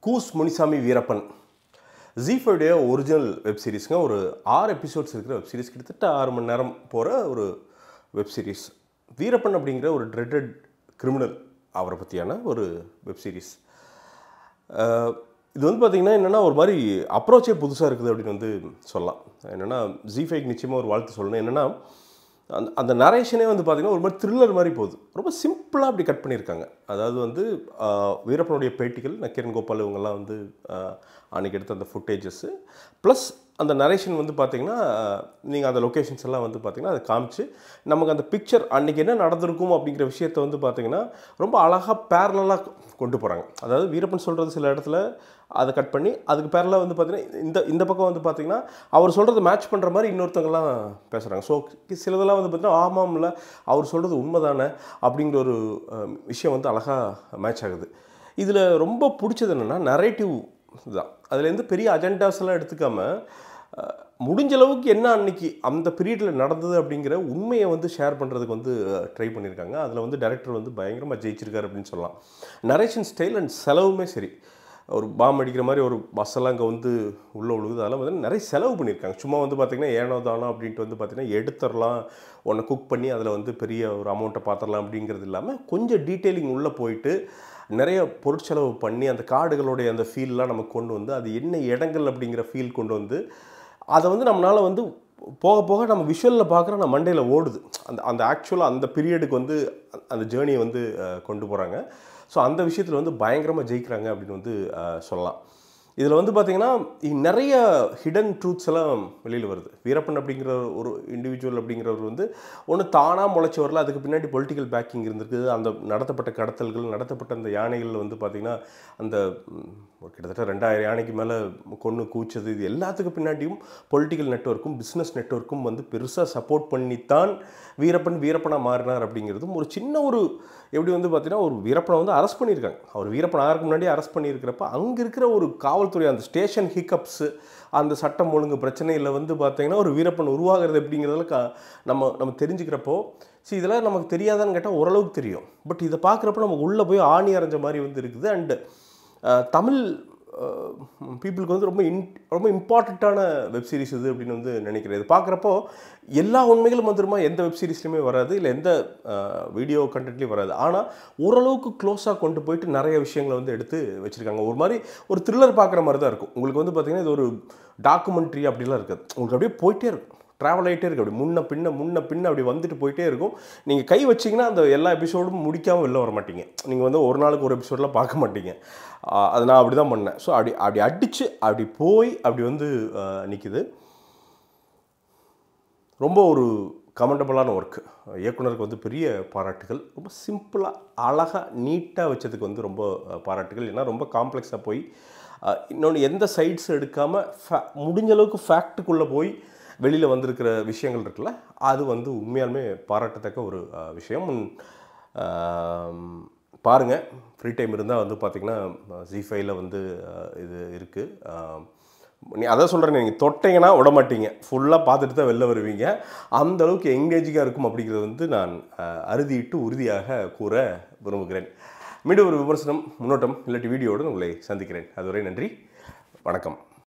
Koose Munisamy Veerappan Z5 original web சீரிஸ்ங்க ஒரு 6 episodes இருக்கிற வெப் சீரிஸ் கிட்டத்தட்ட 6 மணி நேரம் போகிற ஒரு வெப் சீரிஸ். வீரப்பன் அப்படிங்கிற ஒரு ட்ரெட்டட் கிரிமினல் அவரை பற்றியான ஒரு வெப் சீரிஸ். இது வந்து பார்த்திங்கன்னா என்னென்னா ஒரு மாதிரி அப்ரோச்சே புதுசாக இருக்குது அப்படின்னு வந்து சொல்லலாம். என்னென்னா Z5 நிச்சயமாக ஒரு வாழ்த்து சொல்லணும். என்னென்னா அந்த நரேஷனே வந்து பார்த்திங்கன்னா ஒரு மாதிரி த்ரில்லர் மாதிரி போகுது. ரொம்ப சிம்பிளாக அப்படி கட் பண்ணியிருக்காங்க. அதாவது வந்து வீரப்பனுடைய பேட்டிகள் நக்கீரன் கோபால் இவங்கெல்லாம் வந்து அன்றைக்கி எடுத்த அந்த ஃபுட்டேஜஸ்ஸு ப்ளஸ் அந்த நரேஷன் வந்து பார்த்திங்கன்னா நீங்கள் அந்த லொக்கேஷன்ஸ் எல்லாம் வந்து பார்த்திங்கன்னா அதை காமிச்சு நமக்கு அந்த பிக்சர் அன்றைக்கி என்ன நடந்திருக்கும் அப்படிங்கிற விஷயத்தை வந்து பார்த்திங்கன்னா ரொம்ப அழகாக பேரலாக கொண்டு போகிறாங்க. அதாவது வீரப்பன் சொல்கிறது சில இடத்துல அதை கட் பண்ணி அதுக்கு பேரலாக வந்து பார்த்திங்கன்னா இந்த பக்கம் வந்து பார்த்திங்கன்னா அவர் சொல்கிறத மேட்ச் பண்ணுற மாதிரி இன்னொருத்தவங்கலாம் பேசுகிறாங்க. ஸோ சிலதெல்லாம் வந்து பார்த்திங்கன்னா ஆமாம்ல அவர் சொல்கிறது உண்மைதானே அப்படிங்கிற ஒரு விஷயம் வந்து அழகாக மேட்ச் ஆகுது. இதில் ரொம்ப பிடிச்சது என்னென்னா நரேட்டிவ் தான். அதுலேருந்து பெரிய அஜெண்டாஸ் எல்லாம் எடுத்துக்காமல் முடிஞ்ச அளவுக்கு என்ன அன்றைக்கி அந்த பீரியடில் நடந்தது அப்படிங்கிற உண்மையை வந்து ஷேர் பண்ணுறதுக்கு வந்து ட்ரை பண்ணியிருக்காங்க. அதில் வந்து டைரக்டர் வந்து பயங்கரமாக ஜெயிச்சிருக்காரு அப்படின்னு சொல்லலாம். நரேஷன் ஸ்டைல் அண்ட் செலவுமே சரி, ஒரு பாம் அடிக்கிற மாதிரி ஒரு பஸ்ஸெல்லாம் இங்கே வந்து உள்ளே விழுகுது. அதெல்லாம் வந்து நிறைய செலவு பண்ணியிருக்காங்க. சும்மா வந்து பார்த்திங்கன்னா ஏனோ தானோ அப்படின்ட்டு வந்து பார்த்திங்கன்னா எடுத்துடலாம், ஒன்றை குக் பண்ணி அதில் வந்து பெரிய ஒரு அமௌண்ட்டை பார்த்துடலாம் அப்படிங்கிறது இல்லாமல் கொஞ்சம் டீட்டெயிலிங் உள்ளே போயிட்டு நிறைய பொருட்செலவு பண்ணி அந்த காடுகளுடைய அந்த ஃபீல்லாம் நமக்கு கொண்டு வந்து அது என்ன இடங்கள் அப்படிங்கிற ஃபீல் கொண்டு வந்து அதை வந்து நம்மளால் வந்து போக போக நம்ம விஷுவலில் பார்க்குற நம்ம மண்டையில் ஓடுது. அந்த ஆக்சுவலாக அந்த பீரியடுக்கு வந்து அந்த ஜேர்னியை வந்து கொண்டு போகிறாங்க. ஸோ அந்த விஷயத்தில் வந்து பயங்கரமாக ஜெயிக்கிறாங்க அப்படின்னு வந்து சொல்லலாம். இதில் வந்து பார்த்திங்கன்னா நிறைய ஹிடன் ட்ரூத்ஸ் எல்லாம் வெளியில் வருது. வீரப்பன் அப்படிங்கிற ஒரு இண்டிவிஜுவல் அப்படிங்கிறவர் வந்து ஒன்று தானாக முளைச்சி வரல, அதுக்கு பின்னாடி பொலிட்டிக்கல் பேக்கிங் இருந்திருக்குது. அந்த நடத்தப்பட்ட கடத்தல்கள், நடத்தப்பட்ட அந்த யானைகள் வந்து பார்த்திங்கன்னா அந்த கிட்டத்தட்ட 2000 யானைக்கு மேலே கொன்று கூச்சது, இது எல்லாத்துக்கும் பின்னாடியும் பொலிட்டிக்கல் நெட்வொர்க்கும் பிஸ்னஸ் நெட்வொர்க்கும் வந்து பெருசாக சப்போர்ட் பண்ணித்தான் வீரப்பனாக மாறினார் அப்படிங்கிறதும் ஒரு சின்ன ஒரு எப்படி வந்து பார்த்திங்கன்னா ஒரு வீரப்பனை வந்து அரெஸ்ட் பண்ணியிருக்காங்க. அவர் வீரப்பன் ஆகிறதுக்கு முன்னாடி அரெஸ்ட் பண்ணியிருக்கிறப்ப அங்கே இருக்கிற ஒரு காவல்துறை அந்த ஸ்டேஷன் ஹிக்கப்ஸு அந்த சட்டம் ஒழுங்கு பிரச்சனையில் வந்து பார்த்திங்கன்னா ஒரு வீரப்பன் உருவாகிறது அப்படிங்கிறதுல நம்ம தெரிஞ்சுக்கிறப்போ இதெல்லாம் நமக்கு தெரியாதான்னு கேட்டால் ஓரளவுக்கு தெரியும். பட் இதை பார்க்குறப்ப நமக்கு உள்ளே போய் ஆணி அரைஞ்ச மாதிரி வந்து இருக்குது. அண்டு தமிழ் பீப்புளுக்கு வந்து ரொம்ப இம்பார்ட்டண்ட்டான வெப் சீரிஸ் இது அப்படின்னு வந்து நினைக்கிறேன். இது பார்க்குறப்போ எல்லா உண்மைகளும் வந்துருமா எந்த வெப் சீரிஸ்லையுமே வராது, இல்லை எந்த வீடியோ கண்டென்ட்லேயும் வராது. ஆனால் ஓரளவுக்கு க்ளோஸாக கொண்டு போயிட்டு நிறைய விஷயங்களை வந்து எடுத்து வச்சுருக்காங்க. ஒரு மாதிரி ஒரு த்ரில்லர் பார்க்குற மாதிரி தான் இருக்கும். உங்களுக்கு வந்து பார்த்திங்கன்னா இது ஒரு டாக்குமெண்ட்ரி அப்படிலாம் இருக்காது. உங்களுக்கு அப்படியே போயிட்டே இருக்கும், ட்ராவல் ஆகிட்டே இருக்குது. அப்படி முன்ன பின்ன அப்படி வந்துட்டு போயிட்டே இருக்கும். நீங்கள் கை வச்சிங்கன்னா அந்த எல்லா எபிசோடும் முடிக்காமல் வெளில வர மாட்டீங்க. நீங்கள் வந்து ஒரு நாளுக்கு ஒரு எபிசோடெலாம் பார்க்க மாட்டீங்க. அது நான் அப்படி தான் பண்ணேன். ஸோ அப்படி அடித்து அப்படி போய் அப்படி வந்து நிற்கிது. ரொம்ப ஒரு கமெண்டபுளான ஒர்க்கு. இயக்குனருக்கு வந்து பெரிய பாராட்டுகள். ரொம்ப சிம்பிளாக அழகாக நீட்டாக வச்சதுக்கு வந்து ரொம்ப பாராட்டுகள். ஏன்னா ரொம்ப காம்ப்ளெக்ஸாக போய் இன்னொன்று எந்த சைட்ஸ் எடுக்காமல் முடிஞ்ச அளவுக்கு ஃபேக்ட்டுக்குள்ளே போய் வெளியில் வந்திருக்கிற விஷயங்கள் இருக்குல்ல, அது வந்து உண்மையாலுமே பாராட்டத்தக்க ஒரு விஷயம். பாருங்கள், ஃப்ரீ டைம் இருந்தால் வந்து பார்த்திங்கன்னா Z5 வந்து இது இருக்குது. அதான் சொல்கிறேன், நீங்கள் தொட்டிங்கன்னா விட மாட்டீங்க, ஃபுல்லாக பார்த்துட்டு தான் வெளில வருவீங்க. அந்தளவுக்கு எங்கேஜிங்காக இருக்கும் அப்படிங்கிறது வந்து நான் அறுதியிட்டு உறுதியாக கூற விரும்புகிறேன். மீண்டும் ஒரு விமர்சனம், முன்னோட்டம் இல்லாட்டி வீடியோடு உங்களை சந்திக்கிறேன். அதுவரை நன்றி, வணக்கம்.